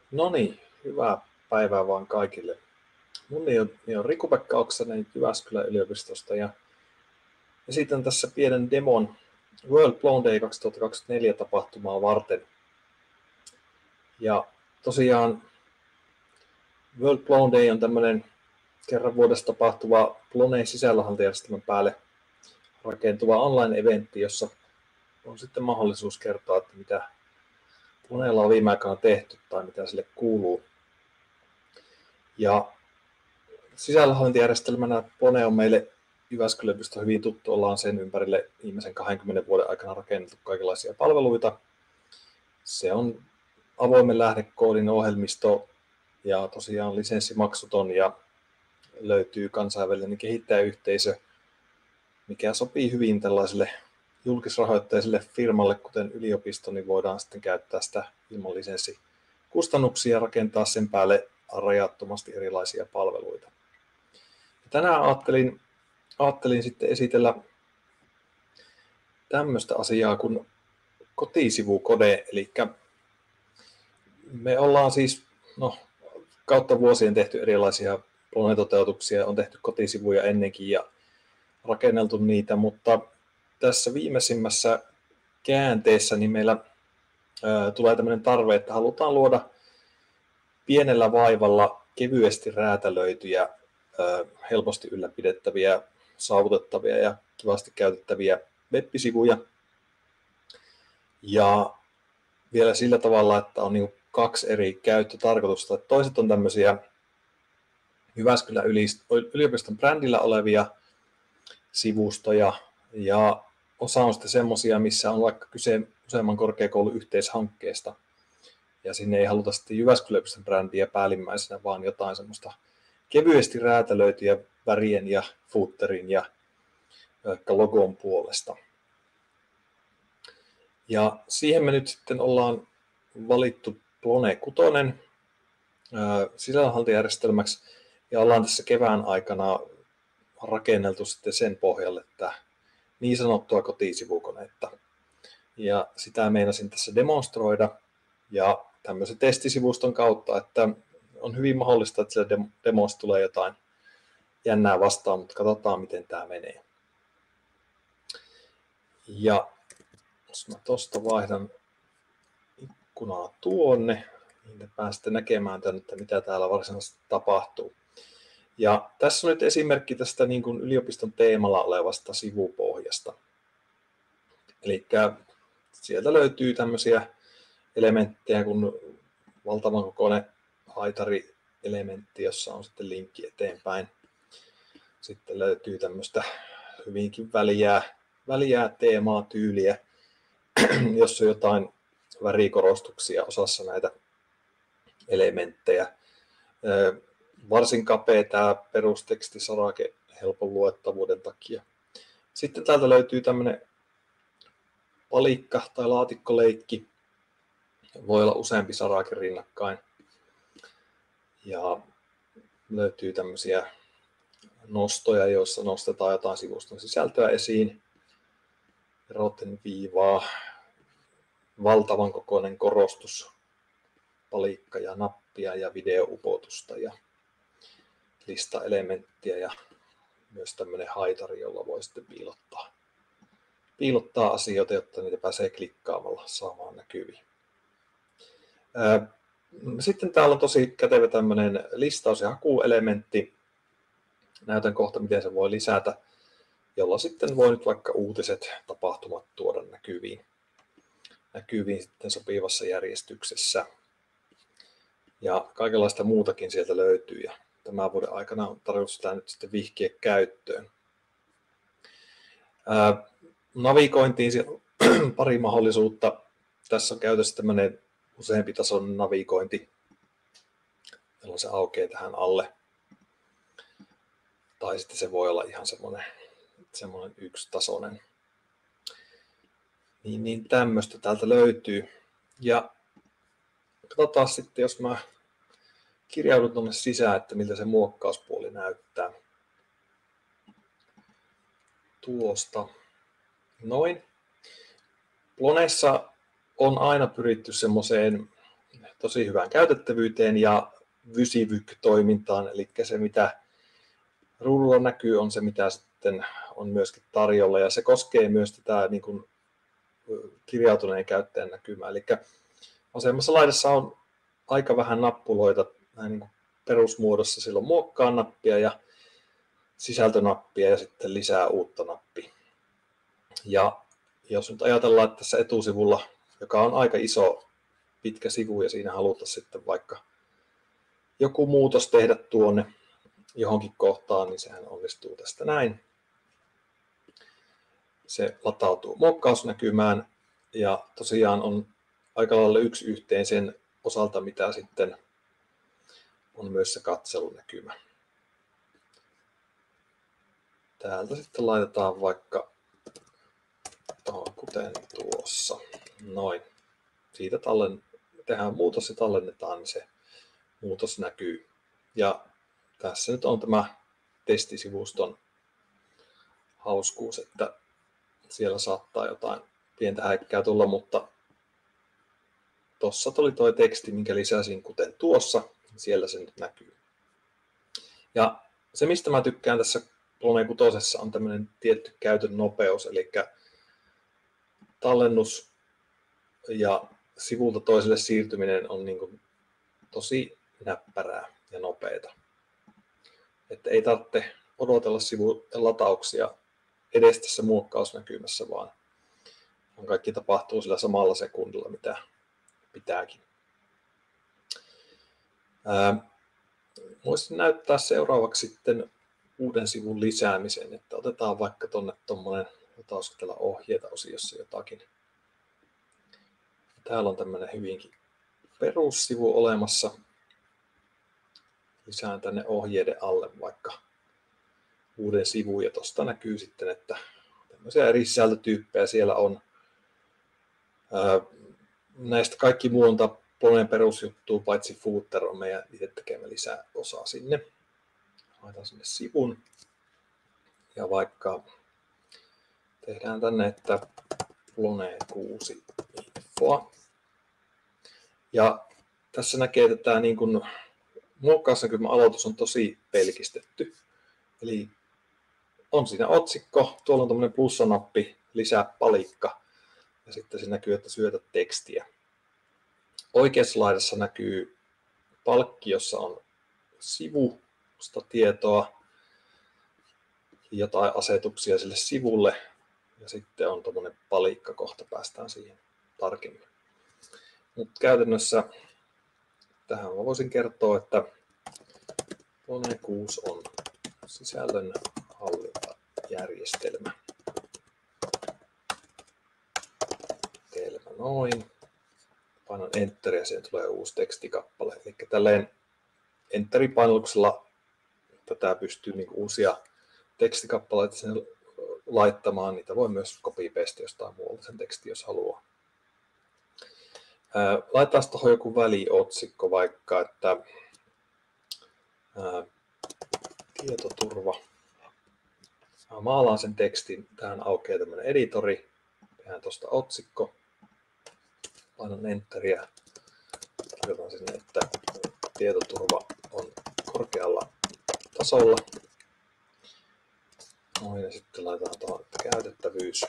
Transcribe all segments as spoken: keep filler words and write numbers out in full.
No niin, hyvää päivää vaan kaikille. Mun nimi on, nimi on Riku-Pekka Oksanen Jyväskylän yliopistosta ja esitän tässä pienen demon World Blown Day kaksituhattakaksikymmentäneljä tapahtumaa varten. Ja tosiaan World Blown Day on tämmöinen kerran vuodessa tapahtuva Bloneen sisällönhallintajärjestelmän päälle rakentuva online-eventti, jossa on sitten mahdollisuus kertoa, että mitä Bloneella on viime aikoina tehty tai mitä sille kuuluu. Ja sisällönhallintajärjestelmänä Blone on meille Jyväskylän yliopistossa hyvin tuttu. Ollaan sen ympärille viimeisen kahdenkymmenen vuoden aikana rakennettu kaikenlaisia palveluita. Se on avoimen lähdekoodin ohjelmisto ja tosiaan lisenssimaksuton ja löytyy kansainvälinen kehittäjäyhteisö, mikä sopii hyvin tällaiselle julkisrahoitteiselle firmalle, kuten yliopisto, niin voidaan sitten käyttää sitä ilman lisenssikustannuksia ja rakentaa sen päälle rajattomasti erilaisia palveluita. Tänään ajattelin, ajattelin sitten esitellä tämmöistä asiaa kuin kotisivukode, eli me ollaan siis no, kautta vuosien tehty erilaisia Blone-toteutuksia, on tehty kotisivuja ennenkin ja rakenneltu niitä, mutta tässä viimeisimmässä käänteessä niin meillä ää, tulee tämmöinen tarve, että halutaan luoda pienellä vaivalla kevyesti räätälöityjä, ää, helposti ylläpidettäviä, saavutettavia ja kivasti käytettäviä web-sivuja. Ja vielä sillä tavalla, että on niin kaksi eri käyttötarkoitusta. Toiset on tämmöisiä Jyväskylän yliopiston brändillä olevia sivustoja ja osa on sitten semmoisia, missä on vaikka kyse useamman korkeakoulun yhteishankkeesta. Ja sinne ei haluta sitten Jyväskylän yliopiston brändiä päällimmäisenä, vaan jotain semmoista kevyesti räätälöityjä värien ja footerin ja logon puolesta. Ja siihen me nyt sitten ollaan valittu Blone kuusi sisällönhallintajärjestelmäksi ja ollaan tässä kevään aikana rakenneltu sitten sen pohjalle että niin sanottua kotisivukonetta. Ja sitä meinasin tässä demonstroida ja tämmöisen testisivuston kautta, että on hyvin mahdollista, että siellä demossa tulee jotain jännää vastaan, mutta katsotaan miten tämä menee. Ja jos mä tuosta vaihdan ikkunaa tuonne, niin te pääsette näkemään tämän, että mitä täällä varsinaisesti tapahtuu. Ja tässä on nyt esimerkki tästä niin kuin yliopiston teemalla olevasta sivupohjasta. Eli sieltä löytyy tämmöisiä elementtejä kuin valtavan kokoinen haitari-elementti, jossa on sitten linkki eteenpäin. Sitten löytyy tämmöistä hyvinkin väliää, väliää teemaa, tyyliä, jossa on jotain värikorostuksia osassa näitä elementtejä. Varsin kapea tämä perustekstisarake helpon luettavuuden takia. Sitten täältä löytyy tämmöinen palikka tai laatikkoleikki. Voi olla useampi sarake rinnakkain. Ja löytyy tämmöisiä nostoja, joissa nostetaan jotain sivuston sisältöä esiin. Roten viivaa, valtavan kokoinen korostus, palikka ja nappia ja videoupotusta ja listaelementtiä ja myös tämmöinen haitari, jolla voi sitten piilottaa, piilottaa asioita, jotta niitä pääsee klikkaamalla saamaan näkyviin. Sitten täällä on tosi kätevä tämmöinen listaus- ja hakuelementti. Näytän kohta, miten se voi lisätä, jolla sitten voi nyt vaikka uutiset, tapahtumat tuoda näkyviin, näkyviin sitten sopivassa järjestyksessä. Ja kaikenlaista muutakin sieltä löytyy ja tämän vuoden aikana on tarkoitus sitä nyt sitten vihkiä käyttöön. Ää, navigointiin pari mahdollisuutta. Tässä on käytössä tämmöinen useampi tason navigointi, jolloin se aukeaa tähän alle. Tai sitten se voi olla ihan semmoinen, semmoinen yksitasoinen. Niin, niin tämmöistä täältä löytyy. Ja katsotaan sitten, jos mä kirjaudun tuonne sisään, että miltä se muokkauspuoli näyttää. Tuosta. Noin. Blonessa on aina pyritty semmoiseen tosi hyvään käytettävyyteen ja Vysivyk-toimintaan, eli se mitä ruudulla näkyy on se mitä sitten on myöskin tarjolla, ja se koskee myös tätä niin kuin kirjautuneen käyttäjän näkymää. Eli vasemmassa laidassa on aika vähän nappuloita näin niin kuin perusmuodossa, silloin muokkaa nappia ja sisältönappia ja sitten lisää uutta nappia. Ja jos nyt ajatellaan, että tässä etusivulla, joka on aika iso pitkä sivu ja siinä halutaan sitten vaikka joku muutos tehdä tuonne johonkin kohtaan, niin sehän onnistuu tästä näin. Se latautuu muokkausnäkymään ja tosiaan on aika lailla yksi yhteen sen osalta, mitä sitten on myös se katselunäkymä. Täältä sitten laitetaan vaikka tuohon, kuten tuossa. Noin. Siitä tallen, tehdään muutos ja tallennetaan, niin se muutos näkyy. Ja tässä nyt on tämä testisivuston hauskuus, että siellä saattaa jotain pientä häikkää tulla, mutta tuossa tuli tuo teksti, minkä lisäsin kuten tuossa, siellä se nyt näkyy. Ja se, mistä mä tykkään tässä Plone kuusi on tämmöinen tietty käytön nopeus, eli tallennus ja sivulta toiselle siirtyminen on niin kuin tosi näppärää ja nopeata. Että ei tarvitse odotella sivun latauksia edes tässä muokkausnäkymässä, vaan kaikki tapahtuu sillä samalla sekunnilla, mitä pitääkin. Ää, voisin näyttää seuraavaksi sitten uuden sivun lisäämisen, että otetaan vaikka tuonne tuommoinen, olisiko täällä ohjeita osiossa jotakin. Täällä on tämmöinen hyvinkin perussivu olemassa. Lisään tänne ohjeiden alle vaikka uuden sivun ja tuosta näkyy sitten, että tämmöisiä eri sisältötyyppejä siellä on. Ää, näistä kaikki muu on Plonen perusjuttua, paitsi footer on meidän itse tekemä lisää osaa sinne. Laitan sinne sivun ja vaikka tehdään tänne, että Plone kuusi infoa. Ja tässä näkee, että tämä niin kuin muokkausnäkymän aloitus on tosi pelkistetty. Eli on siinä otsikko, tuolla on tämmöinen plussanappi, lisää palikka ja sitten se näkyy, että syötä tekstiä. Oikeassa laidassa näkyy palkki, jossa on sivusta tietoa, jotain asetuksia sille sivulle ja sitten on tuommoinen palikka, kohta päästään siihen tarkemmin. Mutta käytännössä tähän mä voisin kertoa, että Plone kuusi on sisällön hallintajärjestelmä. Telmä noin. Painan Enter ja siihen tulee uusi tekstikappale. Eli tälleen Enter-painalluksella tätä pystyy niinku uusia tekstikappaleita sen laittamaan. Niitä voi myös copy-paste jostain muualta sen teksti, jos haluaa. Laitetaan tuohon joku väliotsikko vaikka, että ää, tietoturva. Mä maalaan sen tekstin. Tähän aukeaa tämmöinen editori. Tehdään tuosta otsikko. Painan Enteriä. Kirjoitan sinne, että tietoturva on korkealla tasolla. Noin, ja sitten laitetaan tuohon käytettävyys.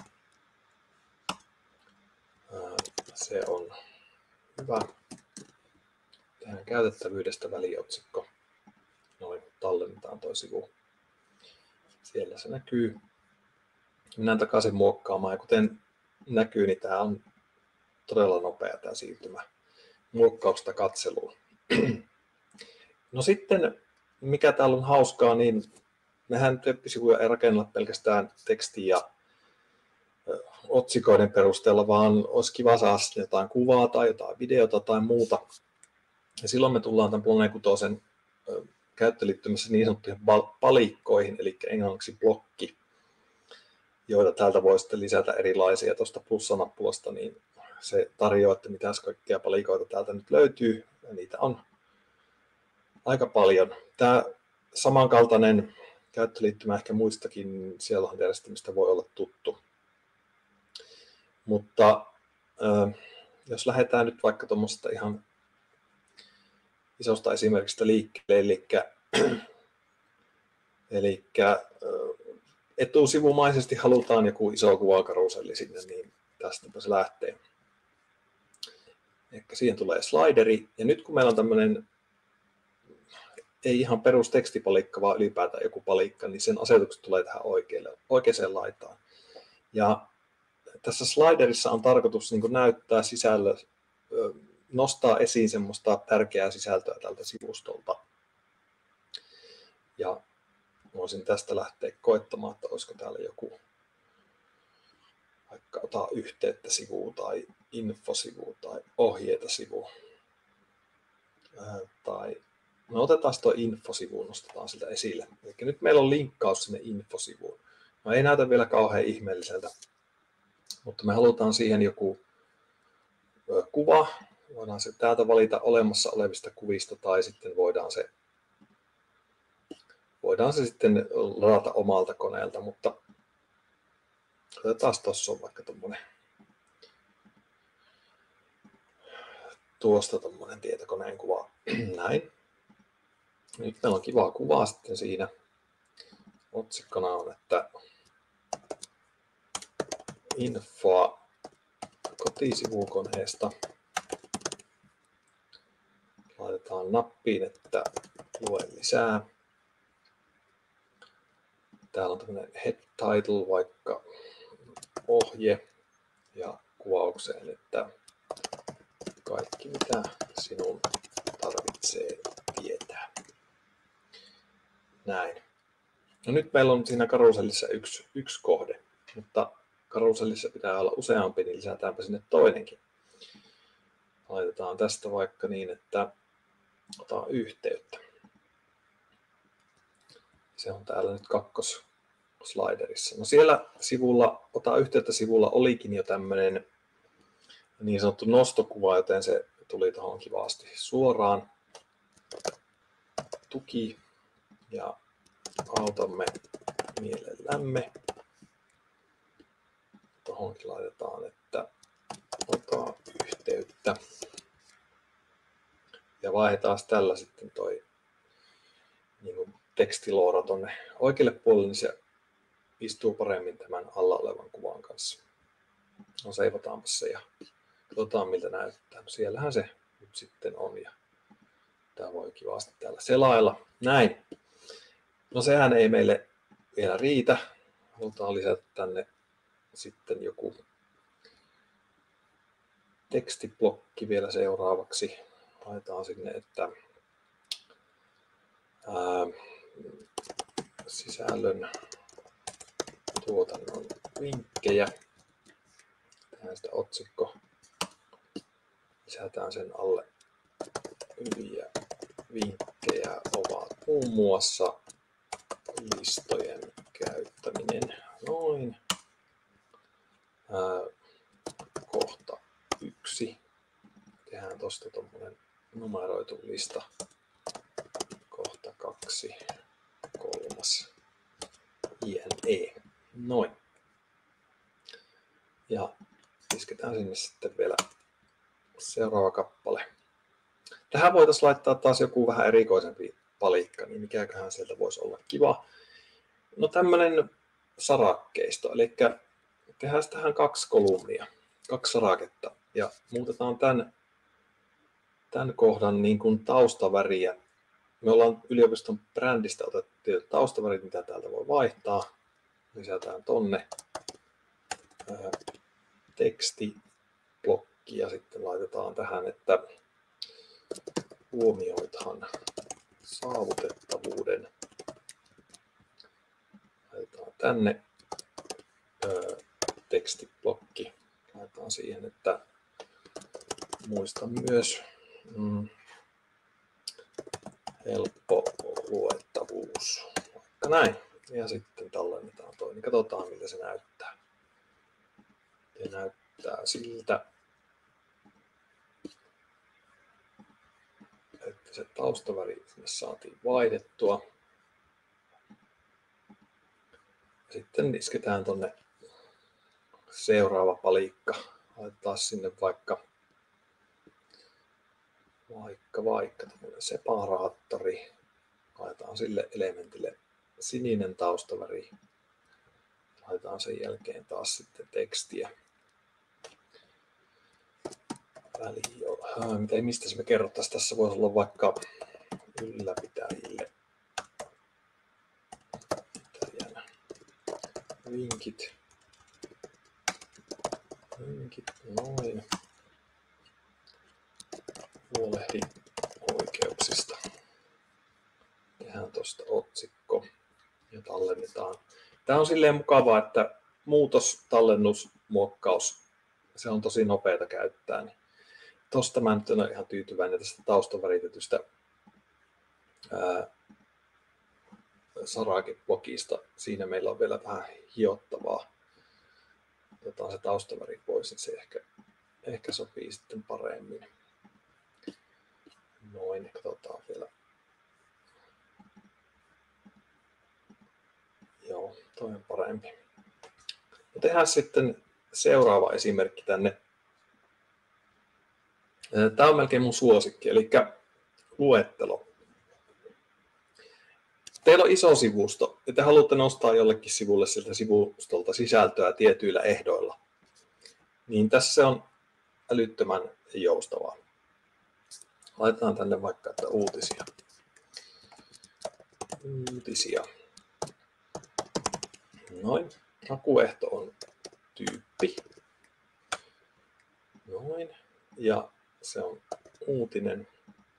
Se on hyvä. Tehdään käytettävyydestä väliotsikko. Noin, tallennetaan tuo sivu. Siellä se näkyy. Mennään takaisin muokkaamaan. Ja kuten näkyy, niin tämä on todella nopea tämä siirtymä muokkauksesta katseluun. No sitten, mikä täällä on hauskaa, niin mehän web-sivuja ei rakennella pelkästään tekstin ja otsikoiden perusteella, vaan olisi kiva saada jotain kuvaa tai jotain videota tai muuta. Ja silloin me tullaan tämän Plone kuusi käyttöliittymässä niin sanottuihin palikkoihin, eli englanniksi blokki, joita täältä voi sitten lisätä erilaisia. Tuosta plussanappulasta niin se tarjoaa, että mitä kaikkia palikoita täältä nyt löytyy, ja niitä on aika paljon. Tämä samankaltainen käyttöliittymä ehkä muistakin sielunhallintajärjestelmistä voi olla tuttu. Mutta jos lähdetään nyt vaikka tuommoista ihan isosta esimerkistä liikkeelle, eli, eli etusivumaisesti halutaan joku iso kuvakaruselli sinne, niin tästäpä se lähtee. Eli siihen tulee slideri, ja nyt kun meillä on tämmöinen ei ihan perus tekstipalikka, vaan ylipäätään joku palikka, niin sen asetukset tulee tähän oikealle, oikeaan laitaan. Ja tässä sliderissa on tarkoitus niin kuin näyttää sisällö, nostaa esiin semmoista tärkeää sisältöä tältä sivustolta. Ja voisin tästä lähteä koettamaan, että olisiko täällä joku, vaikka ota yhteyttä sivuun tai infosivu tai ohjeita sivu. Ää, tai no otetaan tuo infosivu, nostetaan sitä esille. Eli nyt meillä on linkkaus sinne infosivuun. No ei näytä vielä kauhean ihmeelliseltä, mutta me halutaan siihen joku kuva. Voidaan se täältä valita olemassa olevista kuvista tai sitten voidaan se, voidaan se sitten ladata omalta koneelta, mutta otetaan tuossa on vaikka tuommoinen tuosta tuommoinen tietokoneen kuva. Näin. Nyt meillä on kivaa kuvaa sitten siinä. Otsikkona on, että infoa kotisivukoneesta. Laitetaan nappiin, että lue lisää. Täällä on tämmöinen head title, vaikka ohje, ja kuvaukseen, että kaikki mitä sinun tarvitsee tietää. Näin. No nyt meillä on siinä karusellissa yksi, yksi kohde, mutta karusellissa pitää olla useampi, niin lisätäänpä sinne toinenkin. Laitetaan tästä vaikka niin, että ota yhteyttä. Se on täällä nyt kakkossliderissa. No siellä sivulla, ota yhteyttä sivulla olikin jo tämmöinen niin sanottu nostokuva, joten se tuli tuohon kivasti suoraan. Tuki ja autamme mielellämme. Tuohonkin laitetaan, että ota yhteyttä. Ja vaihdetaan tällä sitten toi niin kuin tekstiloora tuonne oikealle puolelle, niin se istuu paremmin tämän alla olevan kuvan kanssa. No seivataanpa se ja katsotaan miltä näyttää. No siellähän se nyt sitten on ja tämä voi kivasti täällä selailla. Näin. No sehän ei meille vielä riitä. Halutaan lisätä tänne sitten joku tekstiblokki vielä seuraavaksi. Laitetaan sinne, että ää, sisällön tuotannon vinkkejä. Tähän sitä otsikko. Lisätään sen alle. Hyviä vinkkejä ovat muun muassa listojen käyttäminen. Noin. Ää, kohta yksi. Tehdään tuosta tuommoinen numeroitu lista. Kohta kaksi. Kolmas. jne. Noin. Ja isketään sinne sitten vielä seuraava kappale. Tähän voitaisiin laittaa taas joku vähän erikoisempi palikka, niin mikäköhän sieltä voisi olla kiva. No tämmöinen sarakkeisto, eli tehdään tähän kaksi kolumnia, kaksi saraketta ja muutetaan tämän, tämän kohdan niin kuin taustaväriä. Me ollaan yliopiston brändistä otettu taustavärit, mitä täältä voi vaihtaa. Lisätään tonne ää, tekstiblokki ja sitten laitetaan tähän, että huomioithan saavutettavuuden. Laitetaan tänne ää, tekstiblokki. Laitetaan siihen, että muista myös mm, helppo luettavuus. Vaikka näin. Ja sitten tallennetaan toi, niin katsotaan miltä se näyttää. Se näyttää siltä, että se taustaväri sinne saatiin vaihdettua. Sitten isketään tonne seuraava palikka. Laitetaan sinne vaikka vaikka vaikka tämmöinen separaattori. Laitetaan sille elementille sininen taustaväri. Laitetaan sen jälkeen taas sitten tekstiä. Väliin, mitä, mistä se me kerrottaisiin? Tässä voisi olla vaikka ylläpitäjille. Pitäjänä. Vinkit. Vinkit, noin. Huolehdi oikeuksista. Tehdään tuosta otsikko ja tallennetaan. Tämä on silleen mukavaa, että muutos, tallennus, muokkaus, se on tosi nopeata käyttää. Niin tuosta mä nyt olen ihan tyytyväinen tästä taustaväritetystä Sarake-blogista. Siinä meillä on vielä vähän hiottavaa. Otetaan se taustaväri pois, niin se ehkä, ehkä sopii sitten paremmin. Noin, katsotaan vielä. Joo, toi on parempi. No tehdään sitten seuraava esimerkki tänne. Tämä on melkein mun suosikki, eli luettelo. Teillä on iso sivusto ja te haluatte nostaa jollekin sivulle siltä sivustolta sisältöä tietyillä ehdoilla. Niin tässä se on älyttömän joustavaa. Laitetaan tänne vaikka, että uutisia. Uutisia. Noin. Hakuehto on tyyppi. Noin. Ja se on uutinen.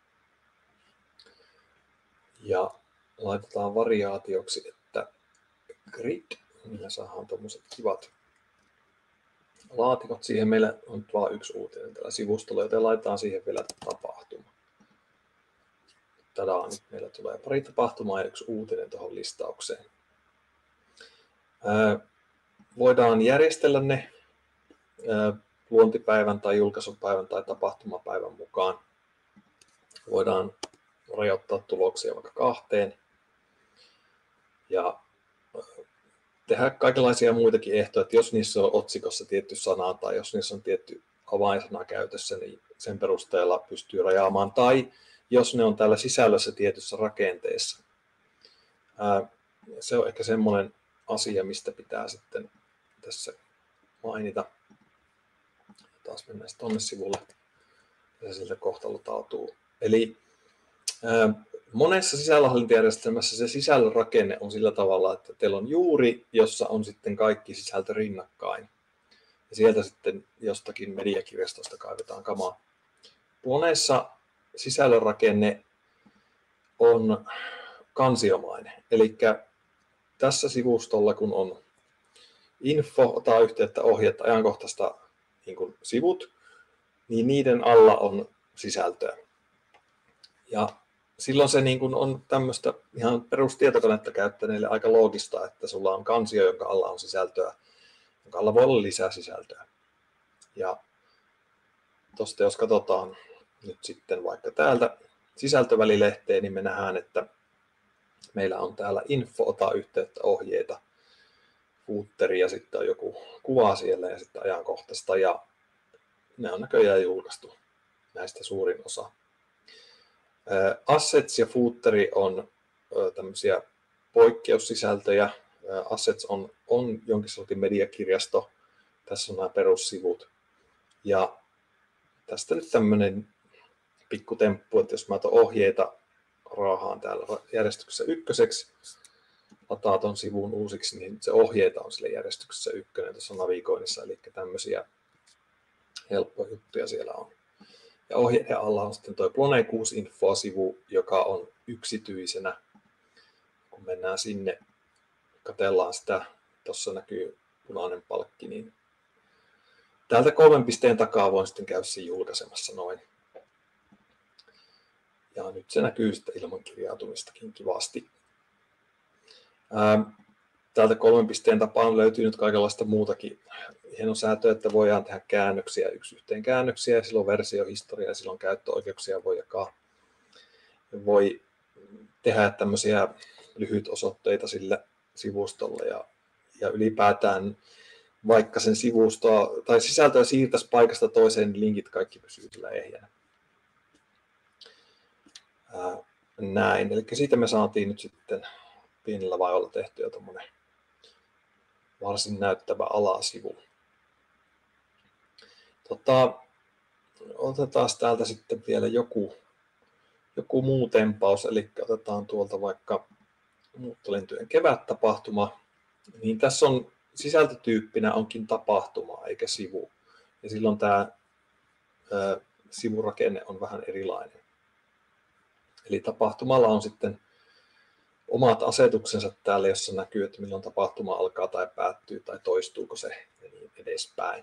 Ja laitetaan variaatioksi, että grid. Millä saadaan tuommoiset kivat laatikot. Siihen meillä on vain yksi uutinen tällä sivustolla, joten laitetaan siihen vielä tapahtuma. Tadaa, nyt meillä tulee pari tapahtumaa ja yksi uutinen tuohon listaukseen. Ää, voidaan järjestellä ne ää, luontipäivän tai julkaisupäivän tai tapahtumapäivän mukaan. Voidaan rajoittaa tuloksia vaikka kahteen. Ja tehdä kaikenlaisia muitakin ehtoja, että jos niissä on otsikossa tietty sana tai jos niissä on tietty avainsana käytössä, niin sen perusteella pystyy rajaamaan. Tai jos ne on täällä sisällössä tietyssä rakenteessa. Ää, se on ehkä semmoinen asia, mistä pitää sitten tässä mainita. Taas mennään tuonne sivulle ja siltä kohtalotautuu. Eli ää, monessa sisällönhallintajärjestelmässä se sisällön rakenne on sillä tavalla, että teillä on juuri, jossa on sitten kaikki sisältö rinnakkain. Ja sieltä sitten jostakin mediakirjastosta kaivetaan kamaa. Monessa sisällön rakenne on kansiomainen. Eli tässä sivustolla, kun on info, ota yhteyttä, ohjeet, ajankohtaista niin kuin sivut, niin niiden alla on sisältöä. Ja silloin se niin kuin on tämmöistä ihan perustietokonetta käyttäneille aika loogista, että sulla on kansio, jonka alla on sisältöä, jonka alla voi olla lisää sisältöä. Ja tuosta jos katsotaan nyt sitten vaikka täältä sisältövälilehteen, niin me nähdään, että meillä on täällä info, ota yhteyttä, ohjeita, footeri ja sitten on joku kuva siellä ja sitten ajankohtaista ja ne on näköjään julkaistu näistä suurin osa. Assets ja footeri on tämmöisiä poikkeussisältöjä. Assets on, on jonkin sortin mediakirjasto. Tässä on nämä perussivut. Ja tästä nyt tämmöinen pikkutemppu, että jos mä otan ohjeita raahaan täällä järjestyksessä ykköseksi, lataa ton sivun uusiksi, niin se ohjeita on sille järjestyksessä ykkönen tuossa navigoinnissa, eli tämmöisiä helppoja juttuja siellä on. Ja ohjeiden alla on sitten tuo Plone kuusi Info-sivu, joka on yksityisenä. Kun mennään sinne, katsellaan sitä, tuossa näkyy punainen palkki, niin täältä kolmen pisteen takaa voin sitten käydä sen julkaisemassa noin. Ja nyt se näkyy sitten ilman kirjautumistakin kivasti. Täältä kolmen pisteen tapaan löytyy nyt kaikenlaista muutakin hienosäätöä, että voidaan tehdä käännöksiä, yksi yhteen käännöksiä, ja silloin versiohistoria, ja silloin käyttöoikeuksia voi jakaa. Voi tehdä tämmöisiä lyhytosoitteita sille sivustolle, ja, ja ylipäätään vaikka sen sivustoa tai sisältöä siirtäisi paikasta toiseen, niin linkit kaikki pysyy sillä ehjänä. näin. Eli siitä me saatiin nyt sitten pienellä vaivalla tehtyä tuommoinen varsin näyttävä alasivu. Tota, otetaan täältä sitten vielä joku, joku muu tempaus, eli otetaan tuolta vaikka muuttolintujen kevättapahtuma. Niin tässä on sisältötyyppinä onkin tapahtuma eikä sivu. Ja silloin tämä ää, sivurakenne on vähän erilainen. Eli tapahtumalla on sitten omat asetuksensa täällä, jossa näkyy, että milloin tapahtuma alkaa tai päättyy tai toistuuko se ja niin edespäin.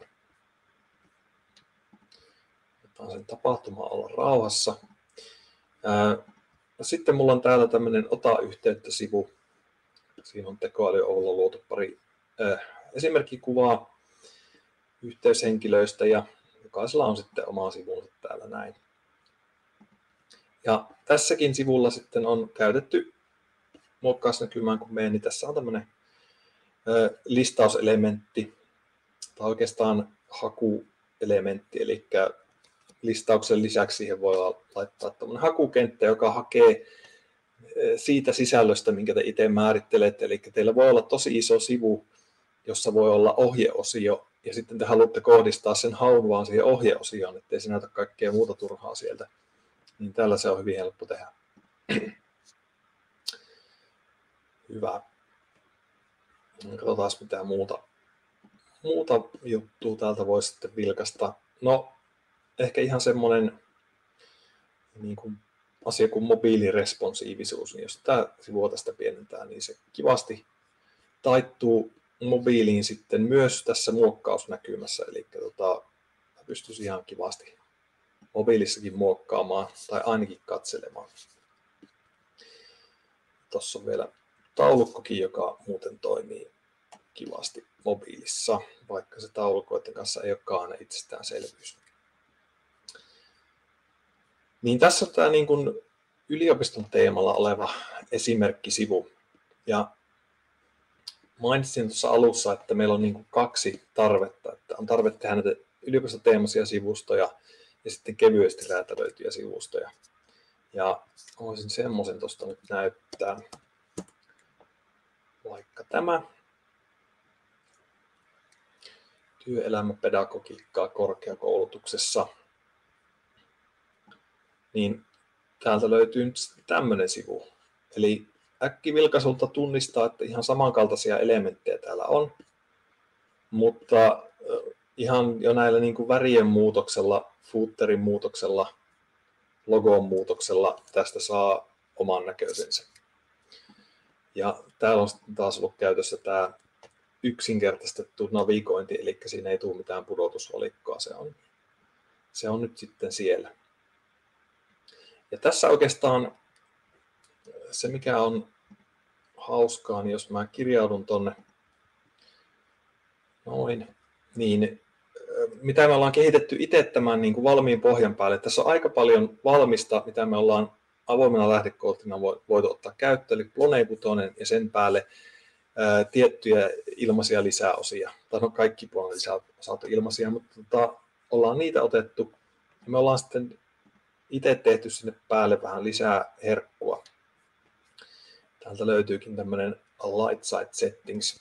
Otetaan sen tapahtuma olla rauhassa. Ää, sitten mulla on täällä tämmöinen ota yhteyttä sivu. Siinä on tekoälyavulla luotu pari ää, esimerkkikuvaa yhteyshenkilöistä ja jokaisella on sitten oma sivunsa täällä näin. Ja tässäkin sivulla sitten on käytetty muokkausnäkymään kun menen, niin tässä on tämmöinen ö, listauselementti tai oikeastaan hakuelementti, eli listauksen lisäksi siihen voi laittaa tämmöinen hakukenttä, joka hakee siitä sisällöstä, minkä te itse määrittelette, eli teillä voi olla tosi iso sivu, jossa voi olla ohjeosio, ja sitten te haluatte kohdistaa sen haun vaan siihen ohjeosioon, ettei se näytä kaikkea muuta turhaa sieltä. Niin tällä se on hyvin helppo tehdä. Hyvä. Katsotaan mitä muuta, muuta juttua täältä voisi sitten vilkaista. No, ehkä ihan semmoinen niin kuin asia kuin mobiiliresponsiivisuus. Niin jos tämä sivua tästä pienentää, niin se kivasti taittuu mobiiliin sitten myös tässä muokkausnäkymässä. Eli tota, pystyisi ihan kivasti mobiilissakin muokkaamaan tai ainakin katselemaan. Tuossa on vielä taulukkokin, joka muuten toimii kivasti mobiilissa, vaikka se taulukoiden kanssa ei olekaan aina itsestäänselvyys. Niin tässä on tämä niin kuin yliopiston teemalla oleva esimerkkisivu. Ja mainitsin tuossa alussa, että meillä on niin kuin kaksi tarvetta. Että on tarve tehdä näitä yliopistoteemaisia sivustoja ja sitten kevyesti räätälöityjä sivustoja. Ja voisin semmoisen tuosta nyt näyttää. Vaikka tämä työelämäpedagogiikkaa korkeakoulutuksessa, niin täältä löytyy nyt tämmöinen sivu. Eli äkkivilkaisulta tunnistaa, että ihan samankaltaisia elementtejä täällä on, mutta ihan jo näillä niin kuin värien muutoksella, footerin muutoksella, logon muutoksella tästä saa oman näköisensä. Ja täällä on sitten taas ollut käytössä tämä yksinkertaistettu navigointi, eli siinä ei tule mitään pudotusvalikkoa, se on, se on nyt sitten siellä. Ja tässä oikeastaan se, mikä on hauskaa, niin jos mä kirjaudun tonne noin, niin mitä me ollaan kehitetty itse tämän niin kuin valmiin pohjan päälle. Tässä on aika paljon valmista, mitä me ollaan avoimena lähdekoodina voitu ottaa käyttöön, eli Plone-butonen ja sen päälle ää, tiettyjä ilmaisia lisäosia. Tai no kaikki Plone lisäosat on ilmaisia, mutta tota, ollaan niitä otettu. Ja me ollaan sitten itse tehty sinne päälle vähän lisää herkkua. Täältä löytyykin tämmöinen Light Side Settings,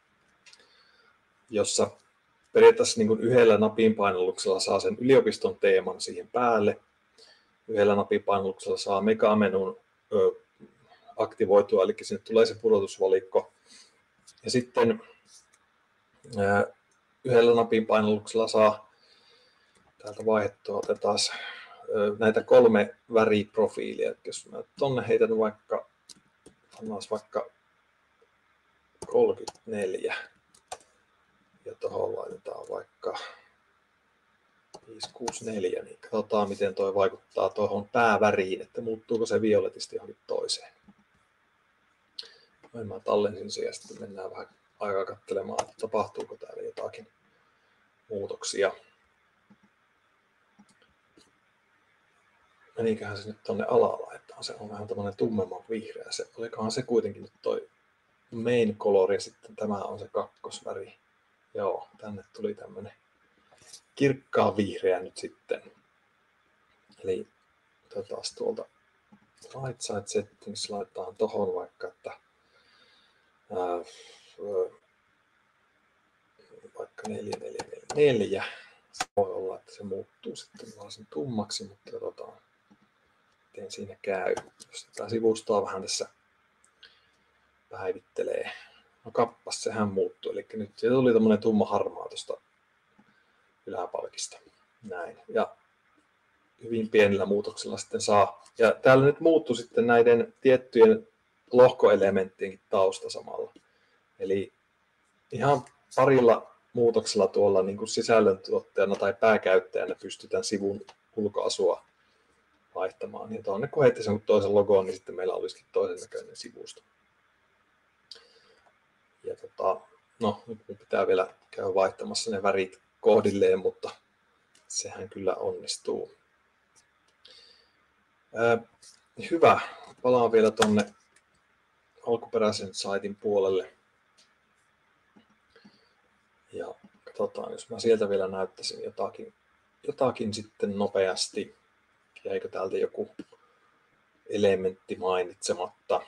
jossa periaatteessa niin kuin yhdellä napinpainalluksella saa sen yliopiston teeman siihen päälle. Yhdellä napinpainalluksella saa megamenun ö, aktivoitua, eli sinne tulee se pudotusvalikko. Ja sitten ö, yhdellä napinpainalluksella saa täältä vaihdettua, otetaan ö, näitä kolme väriprofiilia. Jos mä tonne heitän vaikka, vaikka kolmekymmentäneljä. Ja tuohon laitetaan vaikka viisi kuusi neljä, niin katsotaan miten tuo vaikuttaa tuohon pääväriin, että muuttuuko se violetista johonkin toiseen. Noin mä tallensin sen ja sitten mennään vähän aikaa katselemaan, että tapahtuuko täällä jotakin muutoksia. Meniköhän se nyt tuonne alalaittaan, se on vähän tämmöinen tummemman vihreä, se olikohan se kuitenkin nyt toi main color ja sitten tämä on se kakkosväri. Joo, tänne tuli tämmönen kirkkaan vihreä nyt sitten. Eli otetaan tuolta right side settings laitetaan tohon vaikka, että ää, vaikka neljä neljä neljä neljä. Se voi olla, että se muuttuu sitten varsin tummaksi, mutta katsotaan, miten siinä käy. Jos tätä sivustoa vähän tässä päivittelee. No kappas, sehän muuttuu. Eli nyt se tuli tämmöinen tumma harmaa tuosta yläpalkista. Näin. Ja hyvin pienillä muutoksilla sitten saa. Ja täällä nyt muuttuu sitten näiden tiettyjen lohkoelementtienkin tausta samalla. Eli ihan parilla muutoksella tuolla niin kuin sisällöntuottajana tai pääkäyttäjänä pystytään sivun ulkoasua vaihtamaan. Ja tuonne kun heitti sen toisen logon, niin sitten meillä olisikin toisen näköinen sivusto. Ja tota, no, nyt me pitää vielä käydä vaihtamassa ne värit kohdilleen, mutta sehän kyllä onnistuu. Ää, hyvä. Palaan vielä tuonne alkuperäisen saitin puolelle. Ja katsotaan, jos mä sieltä vielä näyttäisin jotakin, jotakin sitten nopeasti. Jäikö täältä joku elementti mainitsematta?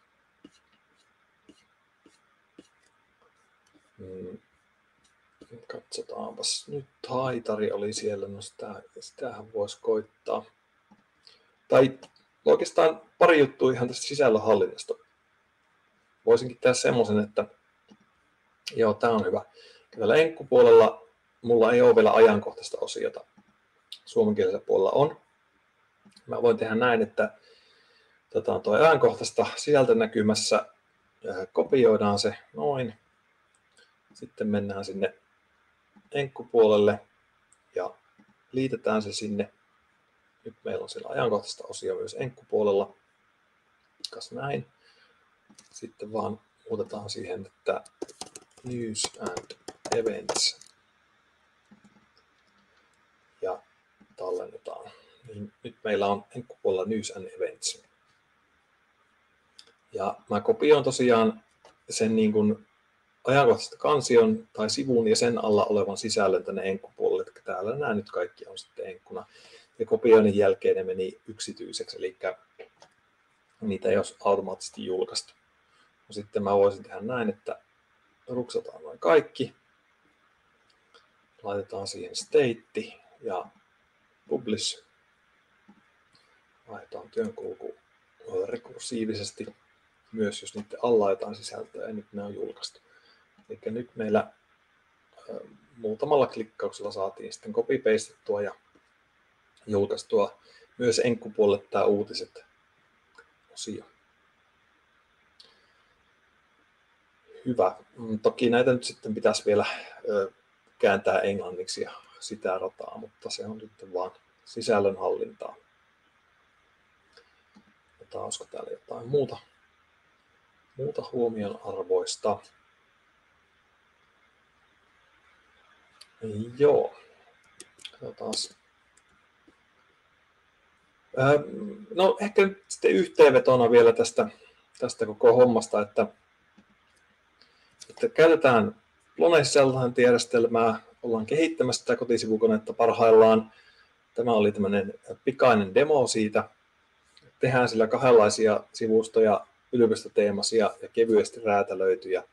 Hmm. Katsotaanpas. Nyt haitari oli siellä, no sitä, sitähän voisi koittaa. Tai oikeastaan pari juttua ihan tästä sisällönhallinnasta. Voisinkin tehdä semmoisen, että joo, tämä on hyvä. Täällä enkkupuolella mulla ei ole vielä ajankohtaista osiota. Suomenkielisellä puolella on. Mä voin tehdä näin, että otetaan tuo ajankohtaista sisältönäkymässä, kopioidaan se noin. Sitten mennään sinne enkkupuolelle ja liitetään se sinne. Nyt meillä on siellä ajankohtaista osia myös enkkupuolella. Kas näin. Sitten vaan muutetaan siihen, että News and Events. Ja tallennetaan. Niin nyt meillä on enkkupuolella News and Events. Ja mä kopioin tosiaan sen niin kuin ajankohtaisesta kansion tai sivun ja sen alla olevan sisällön tänne enkkupuolelle. Eli täällä nämä nyt kaikki on sitten enkkuna. Ja kopioinnin jälkeen ne meni yksityiseksi, eli niitä ei ole automaattisesti julkaistu. No sitten mä voisin tehdä näin, että ruksataan noin kaikki. Laitetaan siihen state ja publish. Laitetaan työnkulku rekursiivisesti, myös jos niiden alla jotain sisältöä, ja nyt ne on julkaistu. Eli nyt meillä muutamalla klikkauksella saatiin sitten copy-pastettua ja julkaistua myös enkkupuolelle tämä uutiset osio. Hyvä. Toki näitä nyt sitten pitäisi vielä kääntää englanniksi ja sitä rataa, mutta se on nyt vaan sisällönhallintaa. Otetaan, olisiko täällä jotain muuta, muuta huomion arvoista. Joo. Katsotaan. No ehkä nyt sitten yhteenvetona vielä tästä, tästä koko hommasta, että, että käytetään Plone-sisältöhallintajärjestelmää, ollaan kehittämässä sitä kotisivukonetta parhaillaan. Tämä oli tämmöinen pikainen demo siitä. Tehdään sillä kahdenlaisia sivustoja, yliopistoteemaisia ja kevyesti räätälöityjä.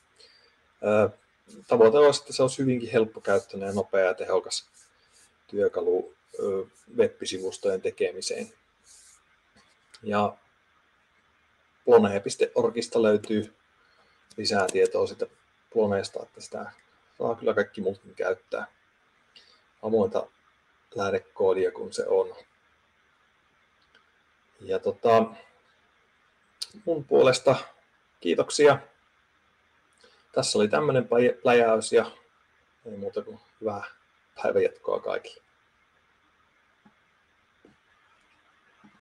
Tavoite olisi, että se olisi hyvinkin helppokäyttöinen ja nopea ja tehokas työkalu web-sivustojen tekemiseen. Ja plone piste orgista löytyy lisää tietoa siitä Ploneesta, että sitä saa kyllä kaikki muutkin käyttää. Avointa lähdekoodia kun se on. Ja tota, mun puolesta kiitoksia. Tässä oli tämmöinen pläjäys ja ei muuta kuin hyvää päivänjatkoa kaikille.